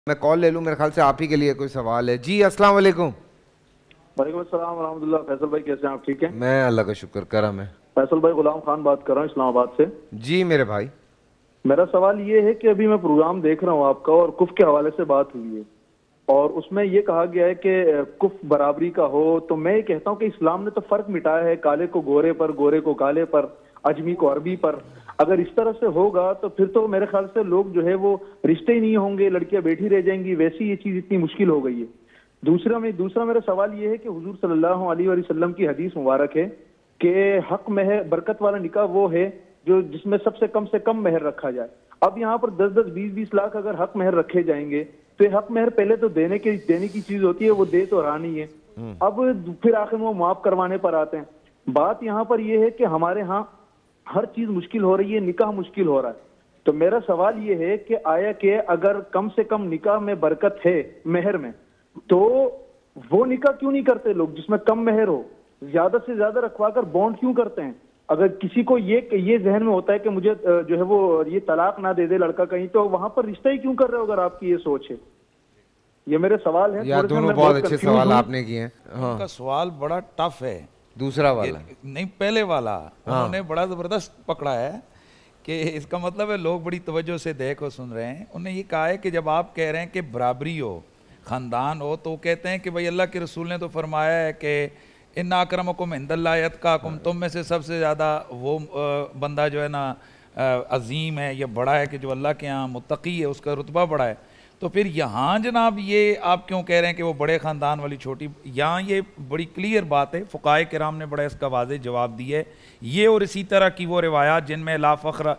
मैं कॉल ले लूं, मेरे ख्याल से आप ही के लिए कोई सवाल है। जी अस्सलाम वालेकुम। वालेकुम अस्सलाम रहमतुल्लाह। फैसल भाई कैसे हैं आप? ठीक है, मैं अल्लाह का शुक्र करम है। फैसल भाई गुलाम खान बात कर रहा हूँ इस्लामाबाद से। जी मेरे भाई, मेरा सवाल ये है कि अभी मैं प्रोग्राम देख रहा हूँ आपका और कुफ के हवाले से बात हुई है और उसमें ये कहा गया है कि कुफ बराबरी का हो, तो मैं ये कहता हूँ कि इस्लाम ने तो फर्क मिटाया है, काले को गोरे पर, गोरे को काले पर, अजमी को अरबी पर। अगर इस तरह से होगा तो फिर तो मेरे ख्याल से लोग जो है वो रिश्ते ही नहीं होंगे, लड़कियां बैठी रह जाएंगी। वैसी ये चीज इतनी मुश्किल हो गई है। दूसरा मेरा सवाल ये है कि हुजूर सल्लल्लाहु अलैहि वसल्लम की हदीस मुबारक है कि हक महर, बरकत वाला निकाह वो है जो जिसमें सबसे कम महर रखा जाए। अब यहाँ पर 10-10, 20-20 लाख अगर हक महर रखे जाएंगे तो हक महर पहले तो देने की चीज होती है, वो दे तो रहा नहीं है। अब फिर आखिर में वो माफ करवाने पर आते हैं। बात यहाँ पर यह है कि हमारे यहाँ हर चीज मुश्किल हो रही है, निकाह मुश्किल हो रहा है। तो मेरा सवाल ये है कि आया कि अगर कम से कम निकाह में बरकत है मेहर में, तो वो निकाह क्यों नहीं करते लोग जिसमें कम मेहर हो? ज्यादा से ज्यादा रखवाकर बॉन्ड क्यों करते हैं? अगर किसी को ये जहन में होता है कि मुझे जो है वो ये तलाक ना दे दे लड़का कहीं, तो वहां पर रिश्ता ही क्यों कर रहे हो अगर आपकी ये सोच है? ये मेरे सवाल है। यार दोनों बहुत अच्छे सवाल आपने किए हैं। हाँ। का सवाल बड़ा टफ है। दूसरा वाला नहीं, पहले वाला उन्होंने बड़ा जबरदस्त पकड़ा है कि इसका मतलब है लोग बड़ी तवज्जो से देख और सुन रहे हैं। उन्होंने ये कहा है कि जब आप कह रहे हैं कि बराबरी हो, ख़ानदान हो, तो कहते हैं कि भाई अल्लाह के रसूल ने तो फरमाया है कि इन्ना अक्रमकुम इंदल्लाहि अतकाकुम, तुम में से सबसे ज़्यादा वो बंदा जो है ना अजीम है या बड़ा है कि जो अल्लाह के यहाँ मुत्तकी है, उसका रुतबा बड़ा है। तो फिर यहाँ जनाब ये आप क्यों कह रहे हैं कि वो बड़े ख़ानदान वाली छोटी? यहाँ ये बड़ी क्लियर बात है, फ़ुक़ाए किराम ने बड़ा इसका वाज़ेह जवाब दिया है। ये और इसी तरह की वो रिवायात जिनमें ला फ़ख्र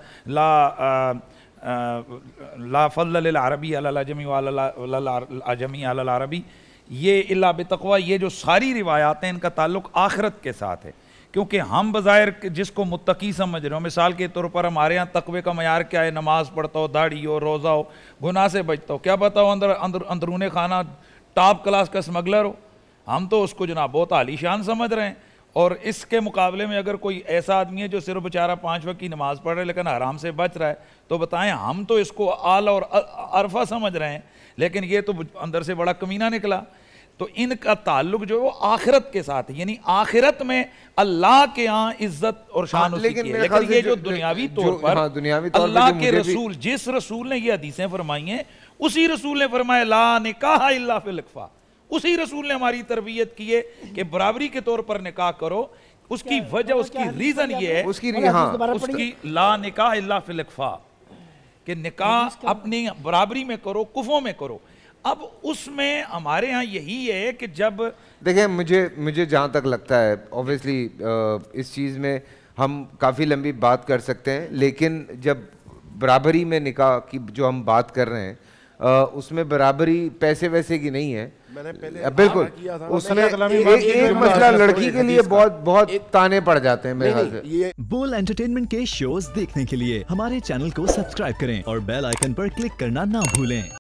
ला फ़ज़्ल लिल अरबी अलल अजमी वल अजमी अलल अरबी, ये इल्ला बितक़वा, ये जो सारी रिवायात हैं इनका ताल्लुक़ आखिरत के साथ है। क्योंकि हम बज़ाहिर जिसको मुत्तकी समझ रहे हो, मिसाल के तौर पर हमारे यहाँ तक़वे का मयार क्या है? नमाज पढ़ता हो, दाढ़ी हो, रोज़ा हो, गुनाह से बचता हो। क्या बताओ अंदरूने खाना टॉप क्लास का स्मगलर हो? हम तो उसको जनाब बहुत आलीशान समझ रहे हैं। और इसके मुकाबले में अगर कोई ऐसा आदमी है जो सिर्फ बेचारा 5 वक्त की नमाज़ पढ़ रहा है लेकिन हराम से बच रहा है, तो बताएं हम तो इसको आला और अरफा समझ रहे हैं, लेकिन ये तो अंदर से बड़ा कमीना निकला। तो इनका ताल्लुक जो है वो आखिरत के साथ है, यानी आखिरत में अल्लाह के यहाँ इज्जत और शान उसी की है। लेकिन ये जो दुनियावी तौर पर अल्लाह के रसूल, जिस रसूल ने ये हदीसें फरमाई हैं, उसी रसूल ने फरमाया ला निकाह इल्ला फिल इख्फा। उसी रसूल ने हमारी तरबियत की है कि बराबरी के तौर पर निकाह करो। उसकी वजह, उसकी रीजन ये है, उसकी ला निकाह इल्ला फिल इख्फा, कि निकाह अपनी बराबरी में करो, कुफों में करो। अब उसमें हमारे यहाँ यही है कि जब देखें, मुझे जहाँ तक लगता है, ऑब्वियसली इस चीज़ में हम काफ़ी लंबी बात कर सकते हैं, लेकिन जब बराबरी में निकाह की जो हम बात कर रहे हैं, उसमें बराबरी पैसे वैसे की नहीं है। मैंने पहले बिल्कुल उसमें एक मसला लड़की के लिए बहुत ताने पड़ जाते हैं मेरे ख्याल से। बोल एंटरटेनमेंट के शोज देखने के लिए हमारे चैनल को सब्सक्राइब करें और बेल आइकन पर क्लिक करना ना भूलें।